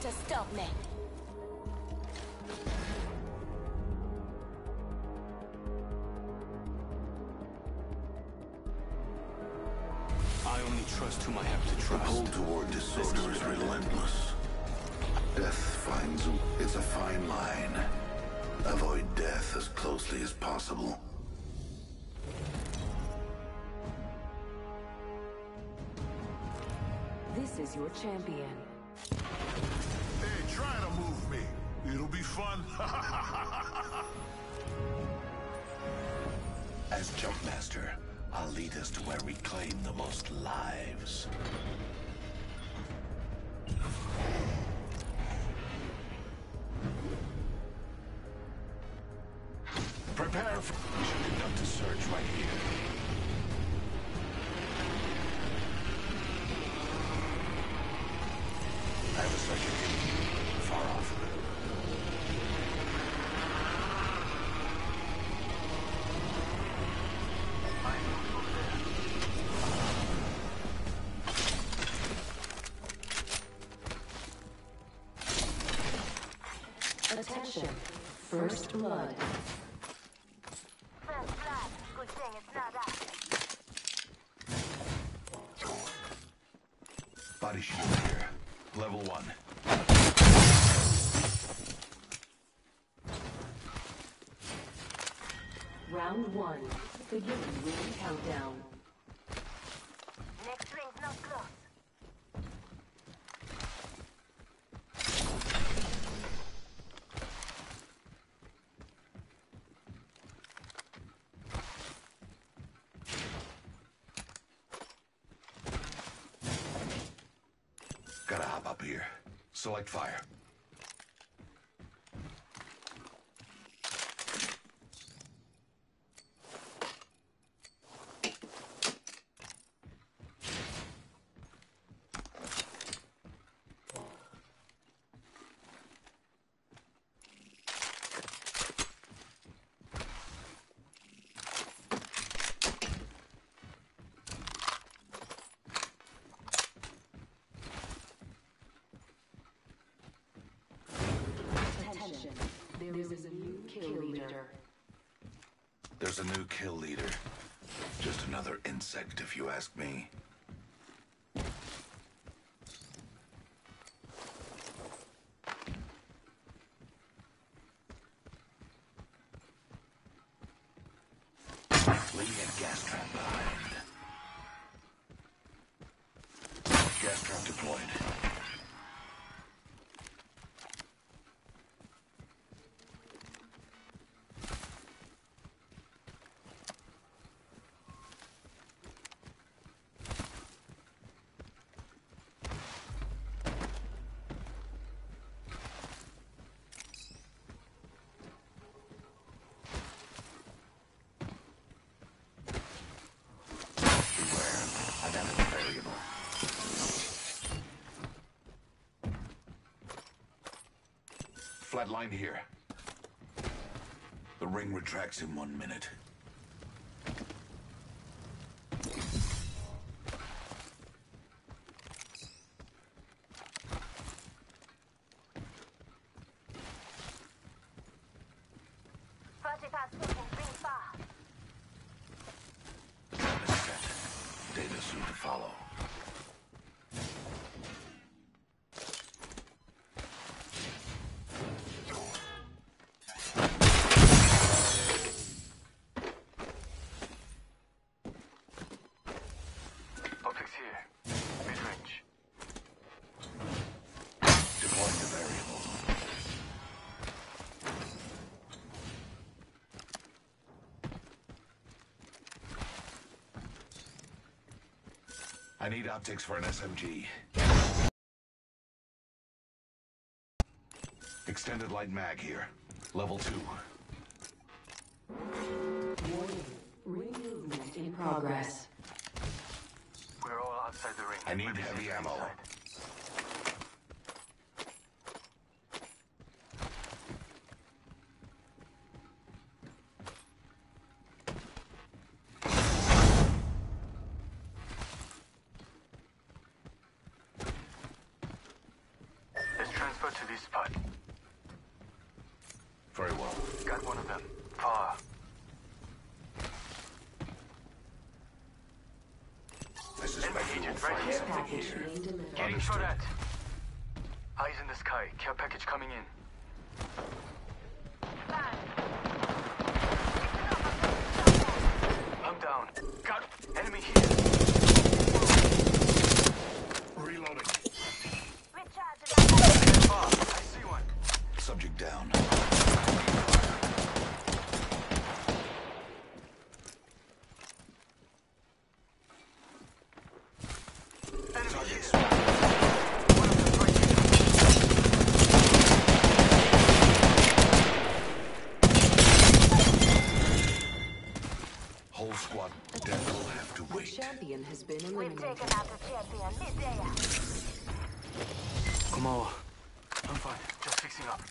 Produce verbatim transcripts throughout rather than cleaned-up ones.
to stop me. I only trust whom I have to The trust. pull toward disorder is relentless. Death finds a... It's a fine line. Avoid death as closely as possible. This is your champion. Hey, try to move me. It'll be fun. As Jumpmaster, I'll lead us to where we claim the most lives. Prepare for... We should conduct a search right here. I have a searcher in far off. Attention. First blood. First blood. Good thing it's not us. Body shield here. Level one. Round one. Beginning ring countdown. Next ring's not close. Gotta hop up here. Select fire. Attention. There is a new kill leader. There's a new kill leader. Just another insect, if you ask me. Leaving a gas trap behind. Gas trap deployed. Flat line here. The ring retracts in one minute. Forty past fifteen, ring far. Plan is set. Data soon to follow. Optics here. Mid-range. Deploying the variable. I need optics for an S M G. Extended light mag here. Level two. Warning. Ring movement in progress. We're all outside the ring. I need We're busy heavy ammo. inside. This transfer transfer to this spot. Very well. Got one of them. Far. I suspect we will agent right find here. something Package here. being delivered. Aiming for Understood. that. Eyes in the sky. Care package coming in. Bang. I'm down. Got enemy here. Reloading. Recharging. Far. I see one. Subject down. Enemy here. Target One of them right here. Whole squad. Death will have to The wait. champion has been We've eliminated. taken out the champion mid-air. 고마워. I'm fine. Just fixing up.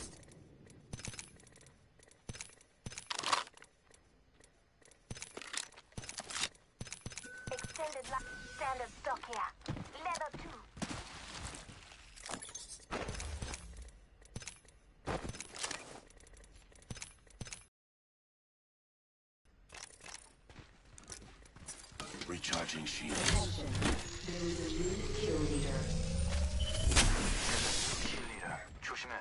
Extended line. Standard stock here. Leather two. Recharging shields. Attention. There is a new kill leader. Kill leader. 조심해.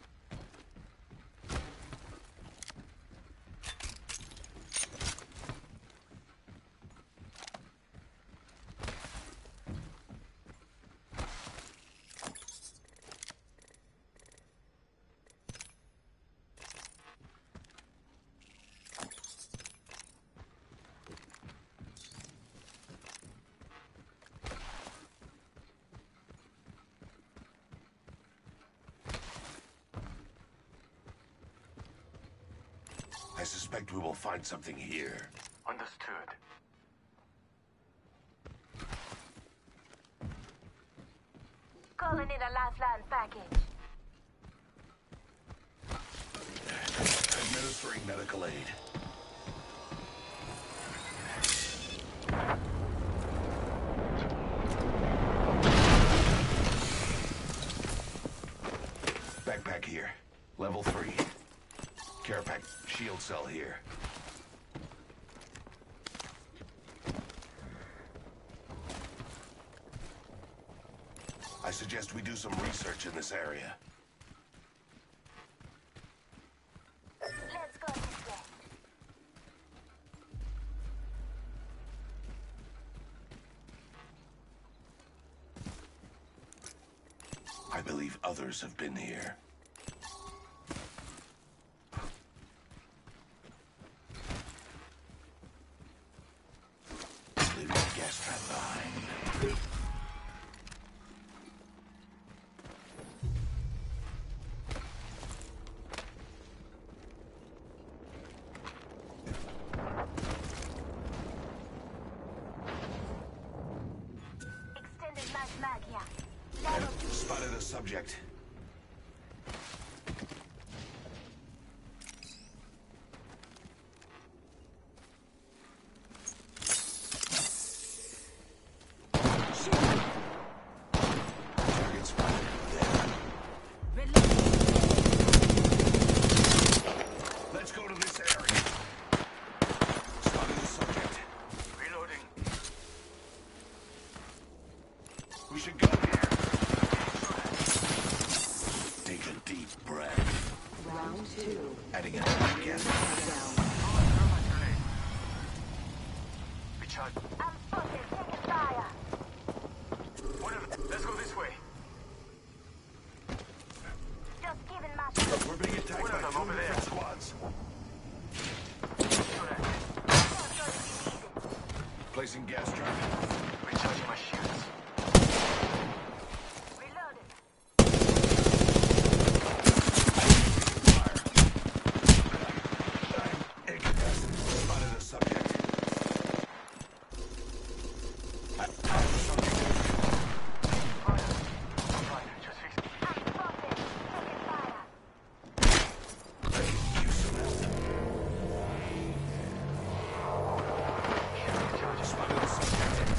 I suspect we will find something here. Understood. Calling in a lifeline package. Administering medical aid. Backpack here. Level three. Care pack. Shield cell here. I suggest we do some research in this area. Let's go this way. I believe others have been here. Leaving a gas trap behind. Extended mag mag here. Level two. Spotted a subject. Target spotted. There. Let's go to this area. Spotted a subject. Reloading. We should go here. Take a deep breath. Round two. Adding a gas. Down. Thermite grenade. Recharge. I'm spotted. Taking fire. One of them. Let's go this way. Just giving my shot. We're being attacked One by of them two over different there. squads. Placing gas trap. Recharging my shields. Reloading. Incapacitated. Spotted a subject. I- I- subject. Fire. I'm fine. Just fixing. I'm spotted. Taking fire. I could use some help. Recharging. Spotted a subject.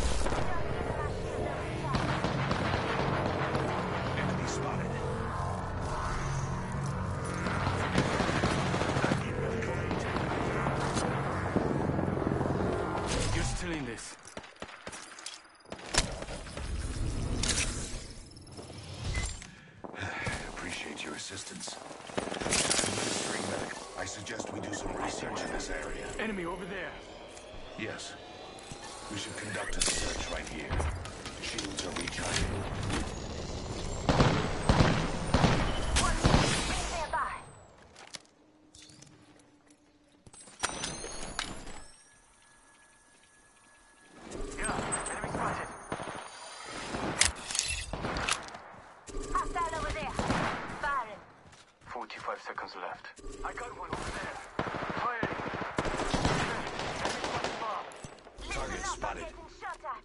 appreciate your assistance. Administering medic. I suggest we do some research in this area. Enemy over there. Yes. We should conduct a search right here. Shields are recharging. Ring nearby. Yeah, enemy spotted. Hostile over there. Firing. forty-five seconds left. I got one over there. Firing. Enemy spotted far. Target Listen up, spotted. I'm getting shot at.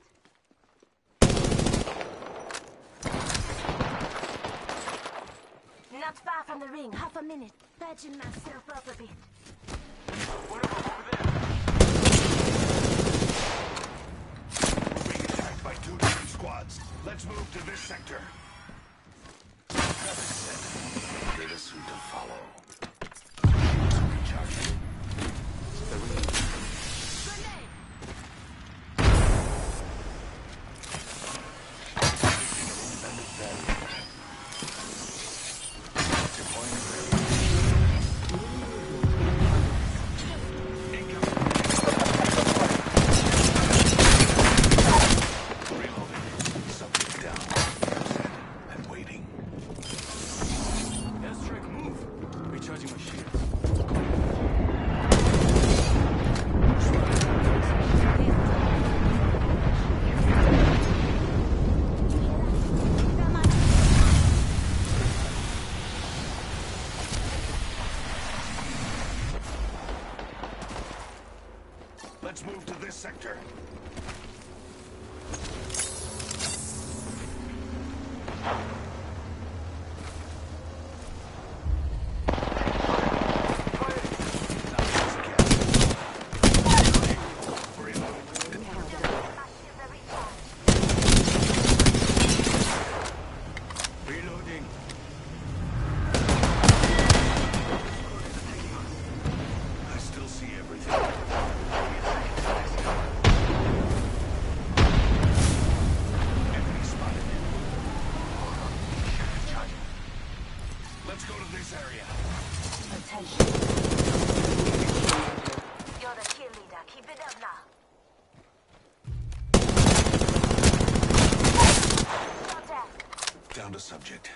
Not far from the ring. Half a minute. Patching myself up a bit. One of them over there. We're being attacked by two different squads. Let's move to this sector. Travis said, data soon to follow. Shields are recharging. The ring. Grenade! Placing an independent barrier. Deploying barrier. Reloading. Subject down. And waiting. Airstrike, move. Recharging my shields. Let's move to this sector. Reloading. I still see everything. Enemy spotted. Let's go to this area. Attention. You're the kill leader. Keep it up now. Shot at. Down to subject.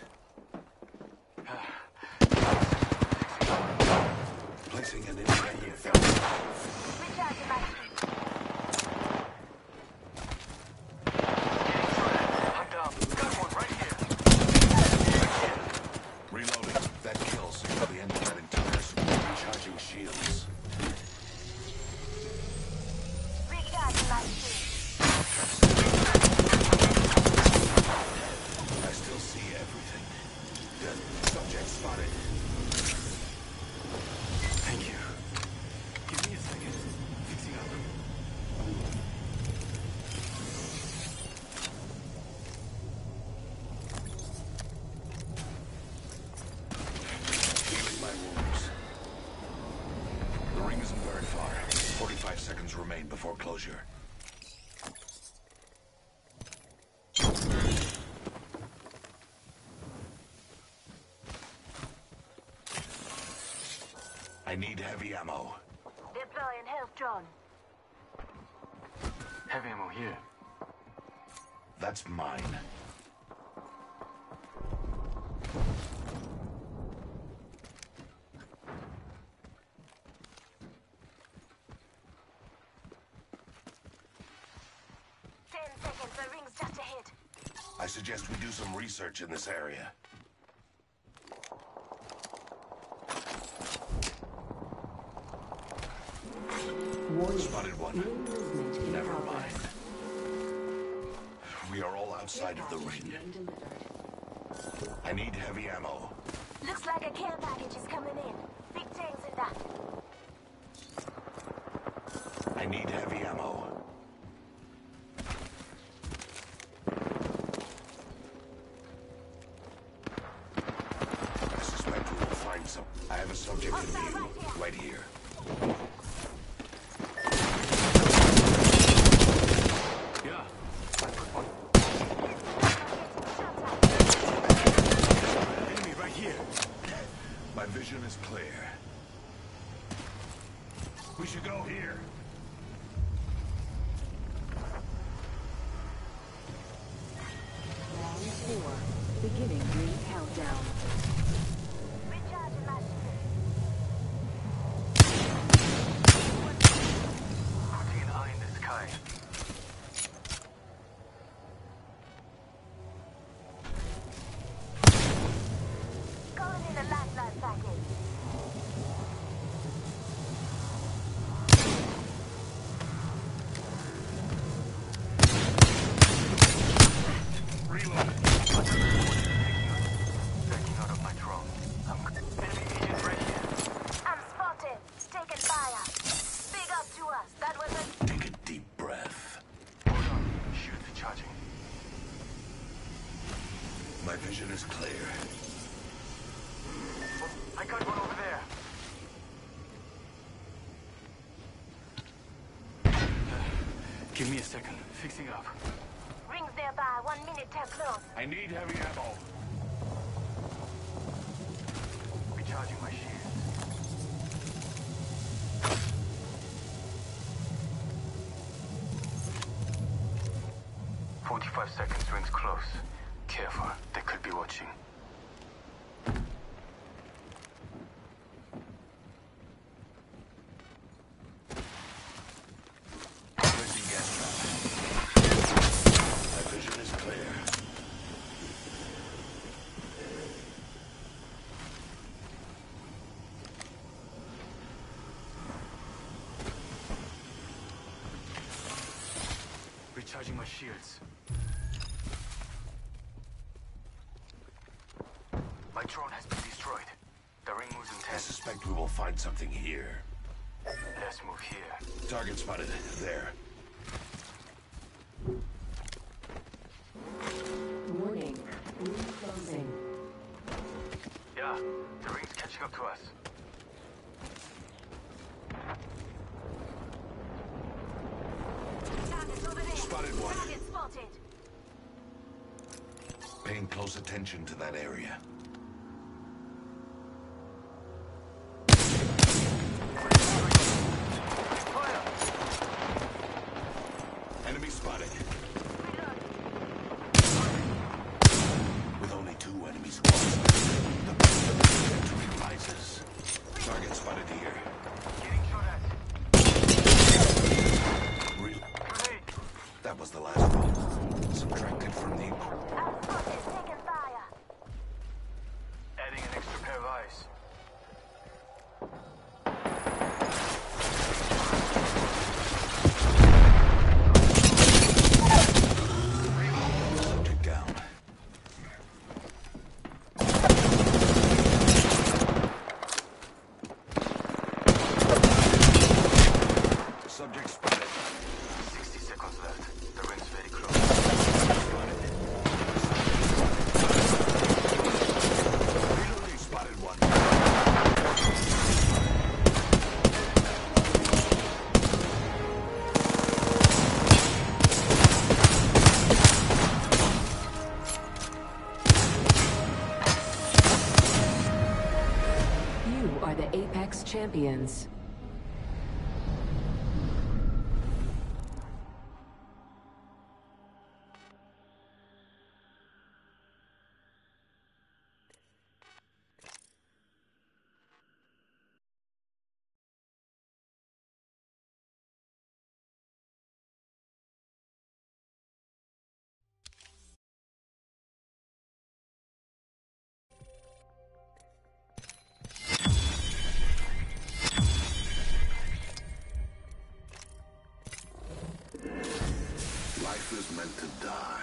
Placing an independent barrier. Recharging my shield. I'm down. Got one right here. Reloading. That kills. The end of that entire squad. Recharging shields. Recharging my shield. I still see everything. Dead. Subject spotted. Thank you. Give me a second. Fixing up. Healing my wounds. The ring isn't very far. forty-five seconds remain before closure. I need heavy ammo. Deploying health drone. Heavy ammo here. That's mine. Ten seconds. The ring's just ahead. I suggest we do some research in this area. Warning. Spotted one. Ring movement in Never progress. mind. We are all outside of the ring. Being delivered. I need heavy ammo. Looks like a care package is coming in. Big tanks in that. I need heavy ammo. I suspect we will find some. I have a subject in view. Right here. Yeah. Enemy right here. My vision is clear. We should go here. Round four. Beginning ring countdown. Recharging my shield. Putting an eye in the sky. Calling in a lifeline package. Backing out of my drone. I'm... Enemy agent right here. I'm spotted. Taking fire. Big up to us. That was a... Take a deep breath. Hold on. Shields recharging. My vision is clear. I got one over there. Give me a second. Fixing up. Rings nearby. One minute till close. I need heavy ammo. Recharging my shield. Forty-five seconds. Rings close. Careful. They could be watching. Placing gas trap. My vision is clear. Recharging my shields. My drone has been destroyed. The ring moves in I ten. suspect we will find something here. Let's move here. Target spotted. There. Warning. Ring closing. Yeah, the ring's catching up to us. Target's over there. Spotted one. Target spotted. Paying close attention to that area. Fire! Enemy spotted. With only two enemy squads, the pressure of the victory rises. Target spotted here. Getting shot at. Real. Grenade! That was the last one. Subtracted from the. I'm spotted. Taking fire. Adding an extra pair of eyes. Subject down. Subject spotted. Sixty seconds left. The ring's very close. Reloading. Spotted one. You are the Apex Champions. Life is meant to die.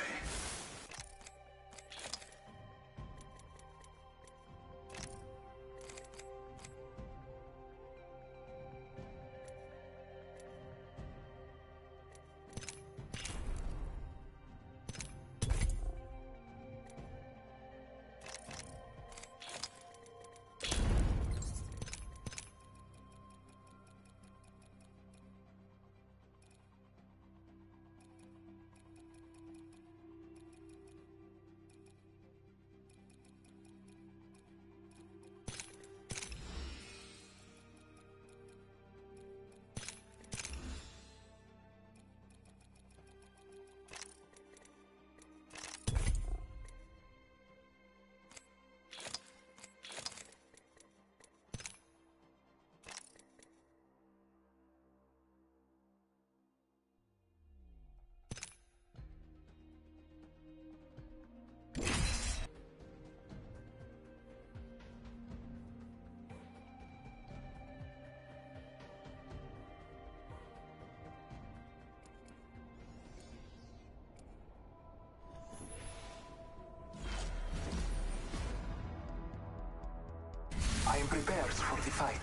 I am prepared for the fight.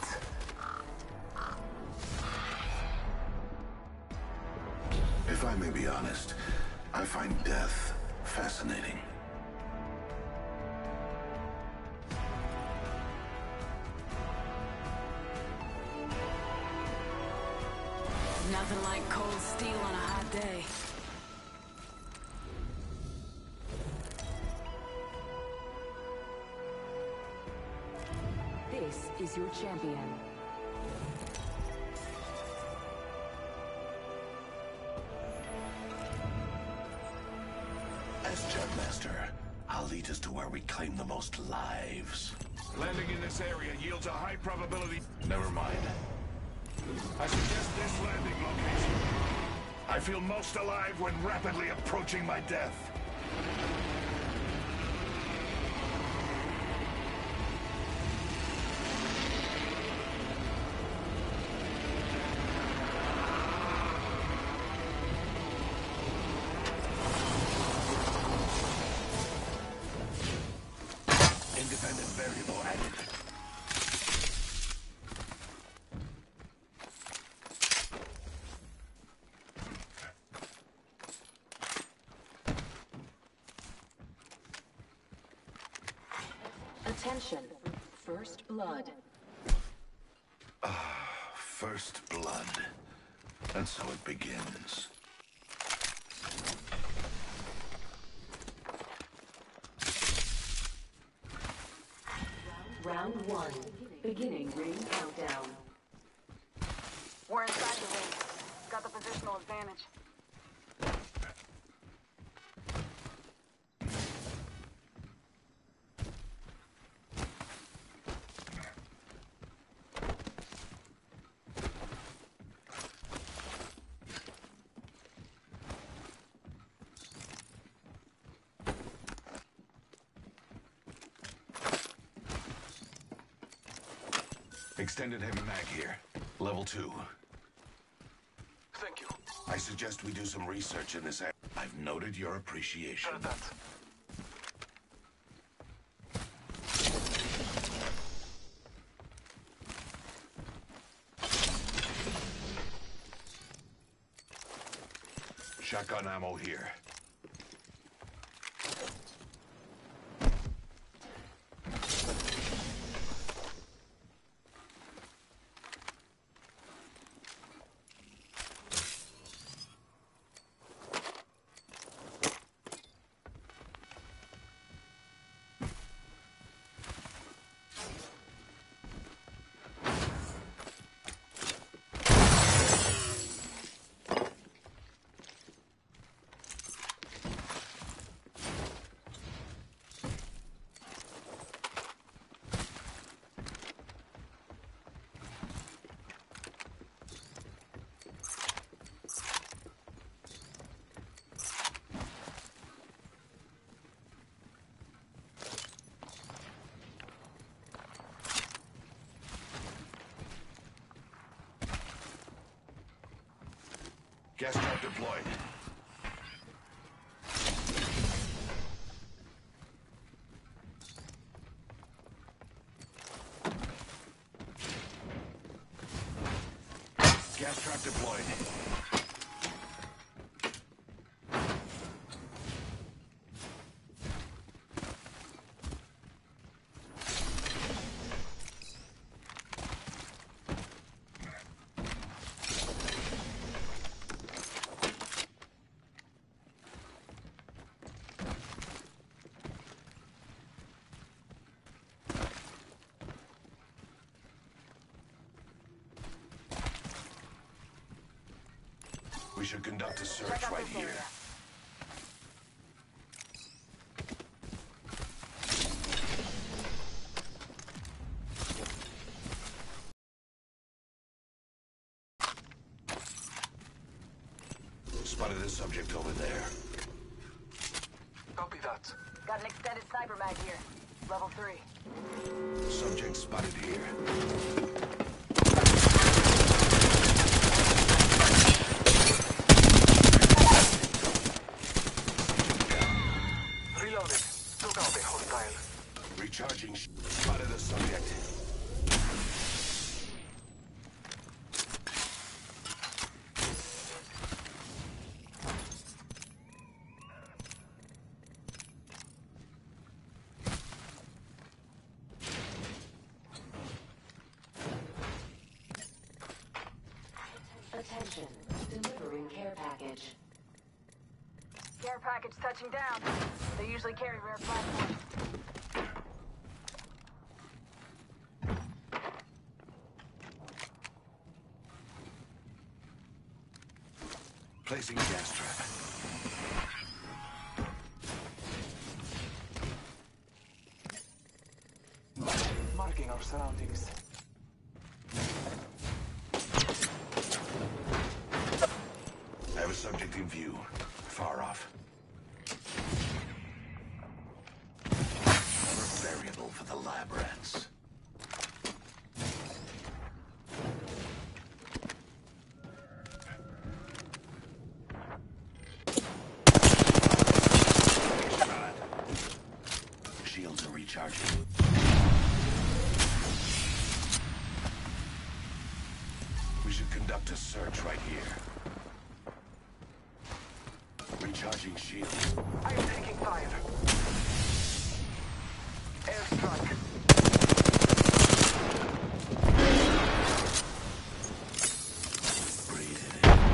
If I may be honest, I find death fascinating. Nothing like cold steel on a hot day. This is your champion. As Jetmaster, I'll lead us to where we claim the most lives. Landing in this area yields a high probability. Never mind. I suggest this landing location. I feel most alive when rapidly approaching my death. Independent variable added. Attention. First blood. First blood. And so it begins. Round one. Beginning ring countdown. We're inside the ring. Got the positional advantage. Extended heavy mag here. Level two. Thank you. I suggest we do some research in this area. I've noted your appreciation. Heard that. Shotgun ammo here. Gas trap deployed. Gas trap deployed. We should conduct a search Check out right this here. area. Spotted a subject over there. Copy that. Got an extended sniper mag here. Level three. Subject spotted here. Reloading. Took out a hostile. Recharging. sh- Spotted a subject. Attention, delivering care package. Care package touching down. They usually carry rare platforms. Placing gas trap. Marking our surroundings. I have a subject in view. Far off. Another variable for the lab rats. Shields are recharging. We should conduct a search right here. Recharging shields. I am taking fire. Airstrike. Breathe it in.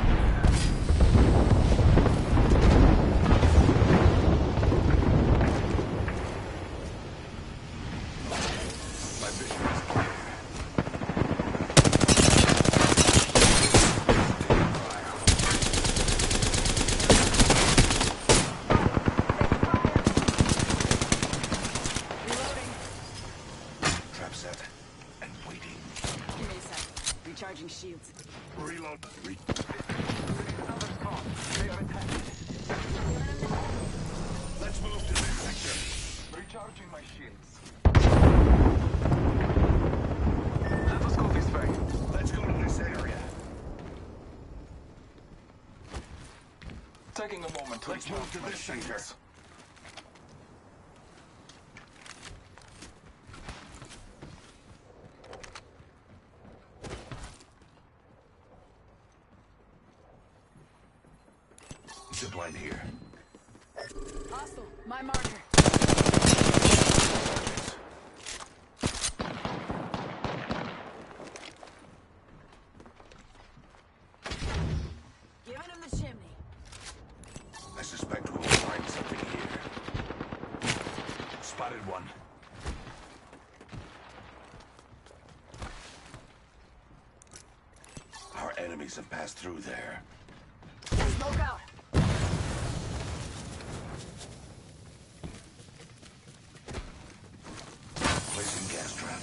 My vision is clear. Recharging shields. Reload. Re Another spawn. They are attacking. Let's move to this sector. Recharging my shields. Let us go this way. Let's go to this area. Taking a moment to Let's move recharge to my this sector. shields. Zipline here. Hostile. My marker. Giving him the chimney. I suspect we'll find something here. Spotted one. Our enemies have passed through there. Smoke out. Placing gas trap.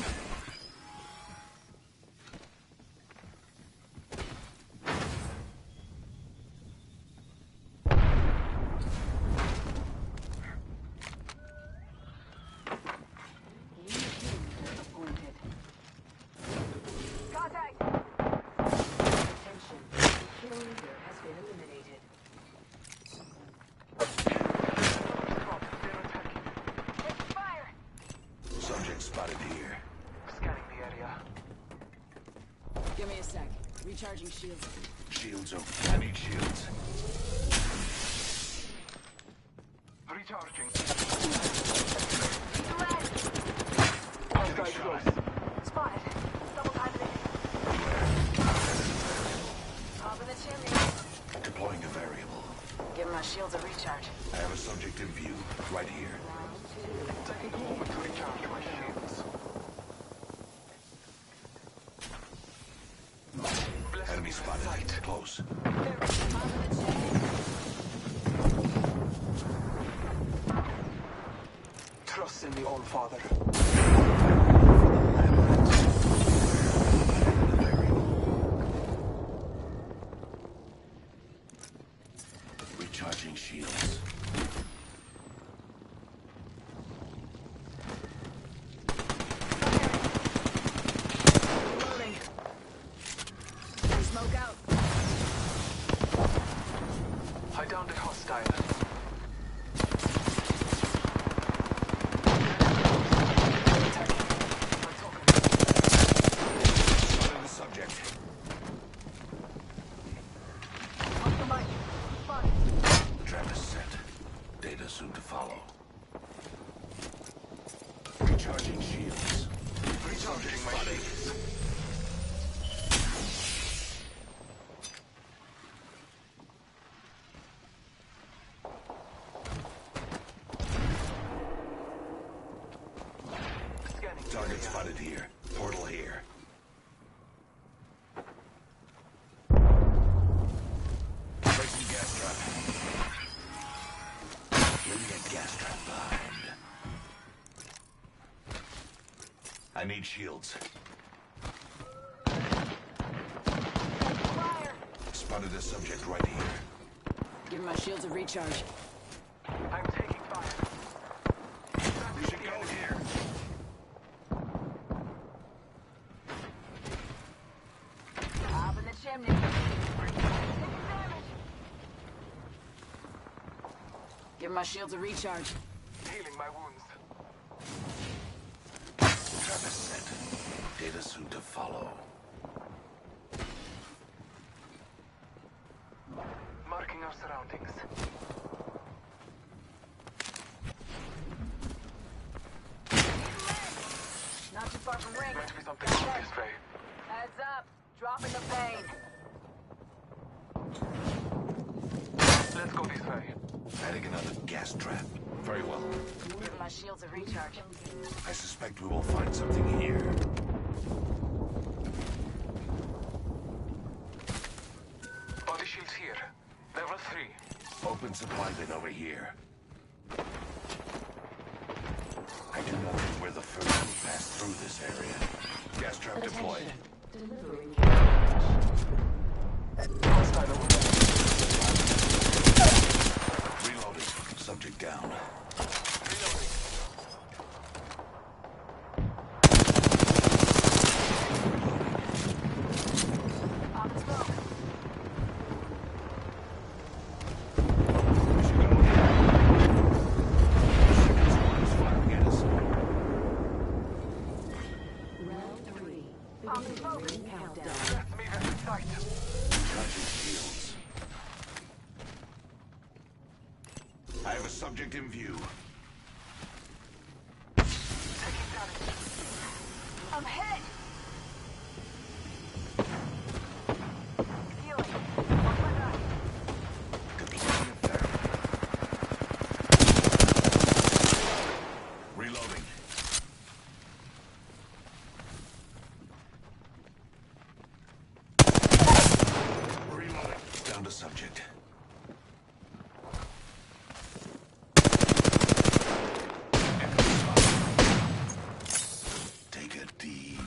Appointed. Contact. Attention, the kill leader has been eliminated. They're attacking. Take fire. Subject spotted here. Scanning the area. Give me a sec. Recharging shields. Shields are... I need shields. Recharging. Getting shot. Spotted. Double timing it. Up in the chimney. Deploying a variable. Give my shields a recharge. I have a subject in view. Right here. Taking a moment to recharge my shields. Enemy spotted. Close. Trust in the All-Father. Recharging shields. Loading. Smoke out. I downed a hostile. need shields. Fire! Spotted a subject right here. Give my shields a recharge. I'm taking fire. We should go here. Up in the chimney. Taking damage. Give my shields a recharge. Healing my wounds. Travis set. Data soon to follow. Marking our surroundings. Not too far from ring. Might be something wrong this way. Heads up. Dropping the pain. Let's go this way. Adding another gas trap. Very well. Give my shields a recharge. I suspect we will find something here. Body shields here. Level three. Open supply bin over here. I do not think we're the first to pass through this area. Gas trap deployed. Delivering. Hostile over there. Reloading. Subject down. Reloading. Pop and smoke. We should go here. Second squad is firing at us. Round three. Pop and smoke. Ring countdown. That's me versus sight. Charging shields. I have a subject in view. Taking damage. I'm hit. Healing. Watch my back. Deploying therapy. Reloading. Reloading. Down to subject. Take a deep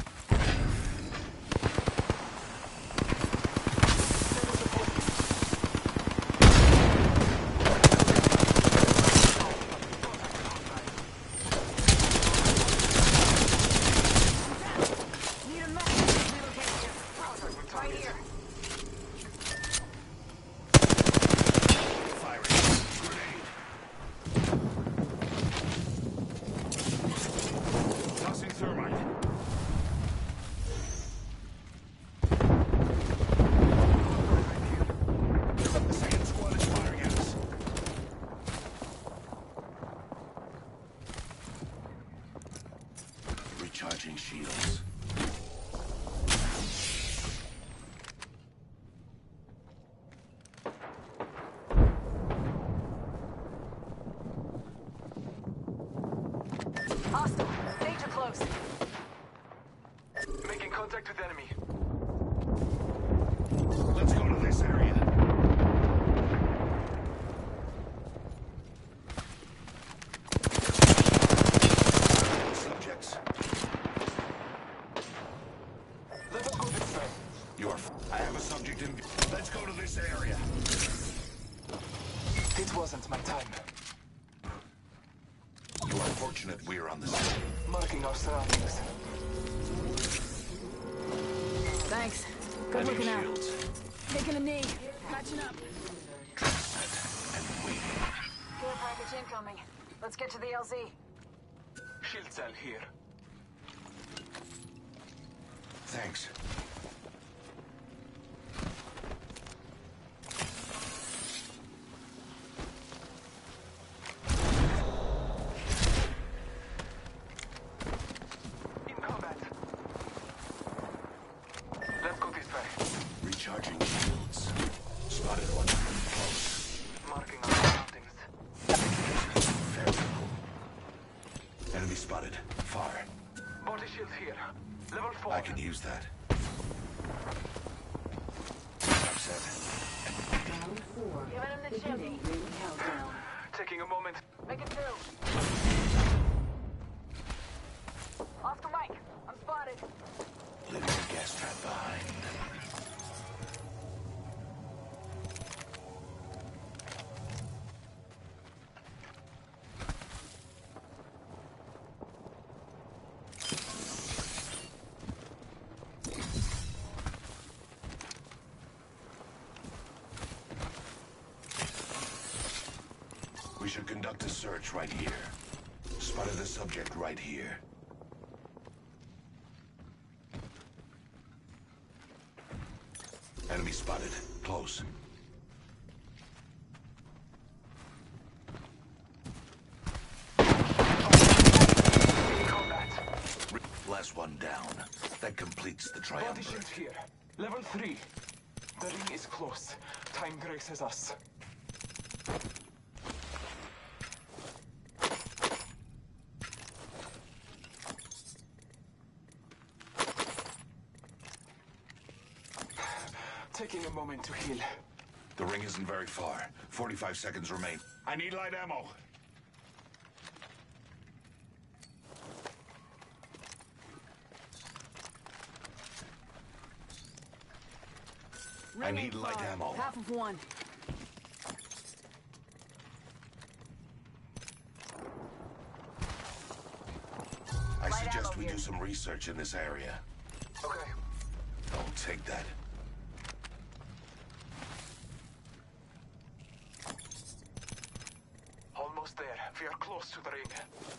Need a map. Relocation. Right here. firing. Grenade. Tossing thermite. The second squad is firing at us. Recharging shields. Hostile. Danger close. Making contact with enemy. Let's go to this area. Subjects. Let us go this way. You are. F I have a subject in view. Let's go to this area. It wasn't my time. You are fortunate we are on the same. Marking our surroundings. Thanks. Good Adding looking out. shields. Taking a knee. Patching up. Set and waiting. Care package incoming. Let's get to the L Z. Shield cell here. Thanks. In combat. Let's go this way. Recharging shields. Spotted one close. Marking our surroundings. Very cool. Enemy spotted. Far. Body shields here. Level four. I can use that. Trap set. Round four. Give it in the chimney. Beginning ring countdown. Taking a moment. Make it two. Oscar Mike. I'm spotted. Leaving the gas trap behind. We should conduct a search right here. Spotted the subject right here. Enemy spotted. Close. Last one down. That completes the Body triumvirate. shield here. Level three. The ring is close. Time graces us. Taking a moment to heal. The ring isn't very far. forty-five seconds remain. I need light ammo. I need light ammo. Half of one. I Light suggest ammo we here. do some research in this area. Okay. I'll take that. Almost there. We are close to the ring.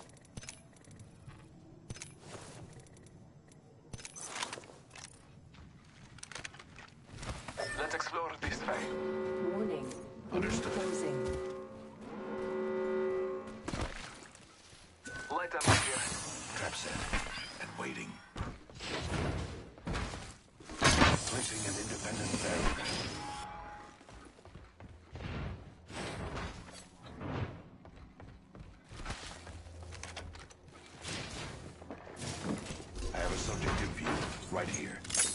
Let's explore this way. Warning. Understood. Closing. Light ammo here. Trap set. And waiting. Placing an independent barrier. I have a subject in view. Right here.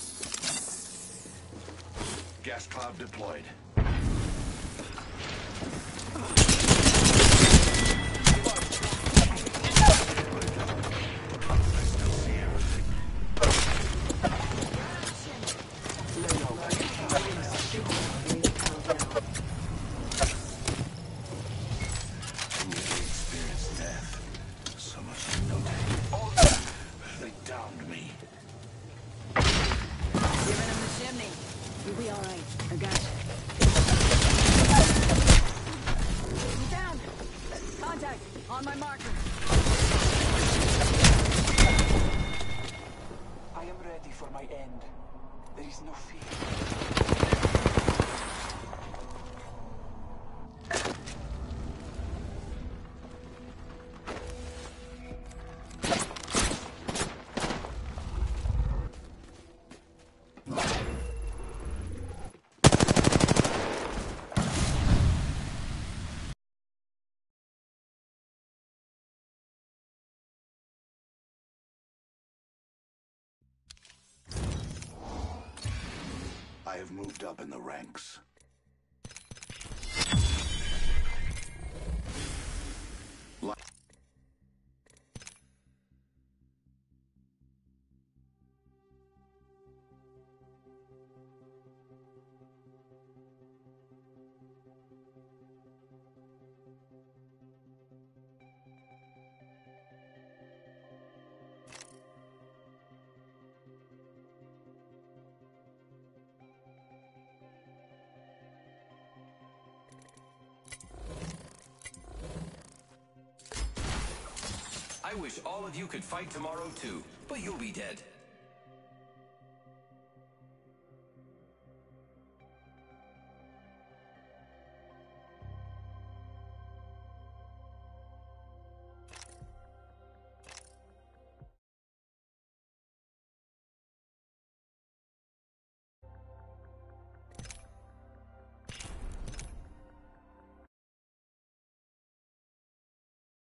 Gas cloud deployed. Experienced death. So much to note. They downed me. Giving him the chimney. You'll be all right. I got you. You down. Contact. On my marker. I am ready for my end. There is no fear. I have moved up in the ranks. I wish all of you could fight tomorrow too, but you'll be dead.